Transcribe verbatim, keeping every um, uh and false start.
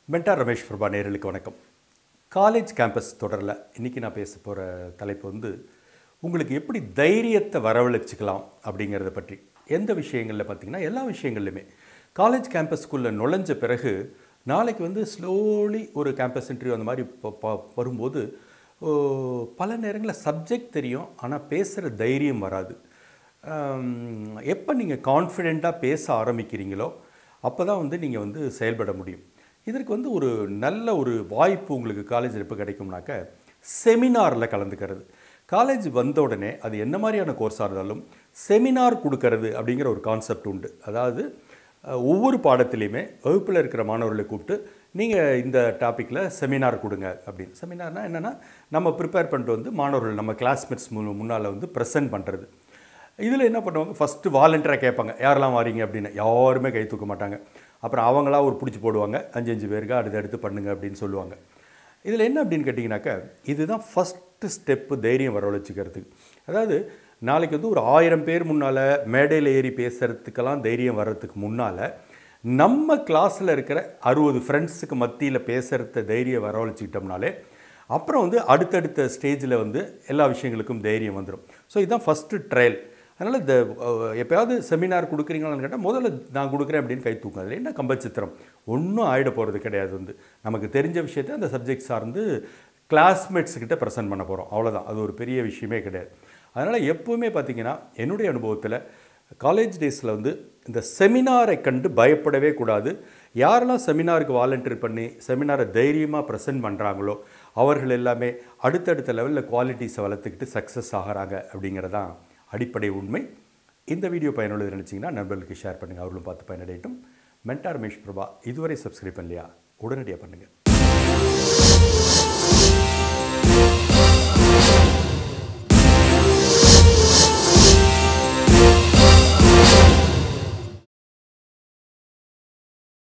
Mentor Ramesh Prabha நேயர்களுக்கு வணக்கம். College campus தொடரில் இன்றைக்கி நான் பேச போகிற தலைப்பு வந்து உங்களுக்கு எப்படி தைரியத்தை வரவழைச்சிக்கலாம் அப்படிங்கிறத பற்றி. எந்த விஷயங்களில் பார்த்திங்கன்னா எல்லா விஷயங்கள்லையுமே காலேஜ் கேம்பஸ்குள்ளே நுழைஞ்ச பிறகு நாளைக்கு வந்து ஸ்லோலி ஒரு கேம்பஸ் இன்டர்வியூ அந்த மாதிரி வரும்போது பல நேரங்களில் சப்ஜெக்ட் தெரியும், ஆனால் பேசுகிற தைரியம் வராது. எப்போ நீங்கள் கான்ஃபிடெண்ட்டாக பேச ஆரம்பிக்கிறீங்களோ அப்போ தான் வந்து நீங்கள் வந்து செயல்பட முடியும். இதற்கு வந்து ஒரு நல்ல ஒரு வாய்ப்பு உங்களுக்கு காலேஜில் எப்போ கிடைக்கும்னாக்க செமினாரில் கலந்துக்கிறது. காலேஜ் வந்த உடனே அது என்ன மாதிரியான கோர்ஸாக இருந்தாலும் செமினார் கொடுக்கறது அப்படிங்கிற ஒரு கான்செப்ட் உண்டு. அதாவது ஒவ்வொரு பாடத்துலேயுமே வகுப்பில் இருக்கிற மாணவர்களை கூப்பிட்டு நீங்கள் இந்த டாப்பிக்கில் செமினார் கொடுங்க அப்படின்னு. செமினார்னால் என்னென்னா நம்ம ப்ரிப்பேர் பண்ணிட்டு வந்து மாணவர்கள் நம்ம கிளாஸ்மேட்ஸ் மு முன்னால் வந்து ப்ரெசென்ட் பண்ணுறது. இதில் என்ன பண்ணுவாங்க, ஃபஸ்ட்டு வாலண்டியராக கேட்பாங்க யாரெல்லாம் வாரீங்க அப்படின்னு. யாருமே கை தூக்க மாட்டாங்க. அப்புறம் அவங்களா ஒரு பிடிச்சி போடுவாங்க, அஞ்சு அஞ்சு பேருக்கு அடுத்து அடுத்து பண்ணுங்க அப்படின்னு சொல்லுவாங்க. இதில் என்ன அப்படின்னு கேட்டிங்கனாக்கா இதுதான் ஃபஸ்ட்டு ஸ்டெப்பு தைரியம் வரவழைச்சிக்கிறதுக்கு. அதாவது நாளைக்கு வந்து ஒரு ஆயிரம் பேர் முன்னால் மேடையில் ஏறி பேசுகிறதுக்கெல்லாம் தைரியம் வர்றதுக்கு முன்னால் நம்ம கிளாஸில் இருக்கிற அறுபது ஃப்ரெண்ட்ஸுக்கு மத்தியில் பேசுகிறத தைரியம் வரவழைச்சிக்கிட்டோம்னாலே அப்புறம் வந்து அடுத்தடுத்த ஸ்டேஜில் வந்து எல்லா விஷயங்களுக்கும் தைரியம் வந்துடும். ஸோ இதுதான் ஃபஸ்ட்டு ட்ரையல். அதனால் இந்த எப்போயாவது செமினார் கொடுக்குறீங்களான்னு கேட்டால் முதல்ல நான் கொடுக்குறேன் அப்படின்னு கை தூக்கும். அதில் என்ன கம்பச்சித்திரம், ஒன்றும் ஆகிட போகிறது கிடையாது. வந்து நமக்கு தெரிஞ்ச விஷயத்தை அந்த சப்ஜெக்ட் சார்ந்து கிளாஸ்மேட்ஸுக்கிட்ட ப்ரெசென்ட் பண்ண போகிறோம், அவ்வளோதான். அது ஒரு பெரிய விஷயமே கிடையாது. அதனால் எப்போவுமே பார்த்திங்கன்னா என்னுடைய அனுபவத்தில் காலேஜ் டேஸில் வந்து இந்த செமினாரை கண்டு பயப்படவே கூடாது. யாரெல்லாம் செமினாருக்கு வாலண்டியர் பண்ணி செமினாரை தைரியமாக ப்ரெசென்ட் பண்ணுறாங்களோ அவர்கள் எல்லாமே அடுத்தடுத்த லெவலில் குவாலிட்டிஸை வளர்த்துக்கிட்டு சக்ஸஸ் ஆகிறாங்க அப்படிங்கிறதான் அடிப்படை உண்மை. இந்த வீடியோ பயனுள்ளது நினச்சிங்கன்னா நண்பர்களுக்கு ஷேர் பண்ணுங்கள், அவர்களும் பார்த்து பயனடையட்டும். மென்டார் ரமேஷ் பிரபா இதுவரை சப்ஸ்கிரைப் பண்ணலையா, உடனடியாக பண்ணுங்கள்.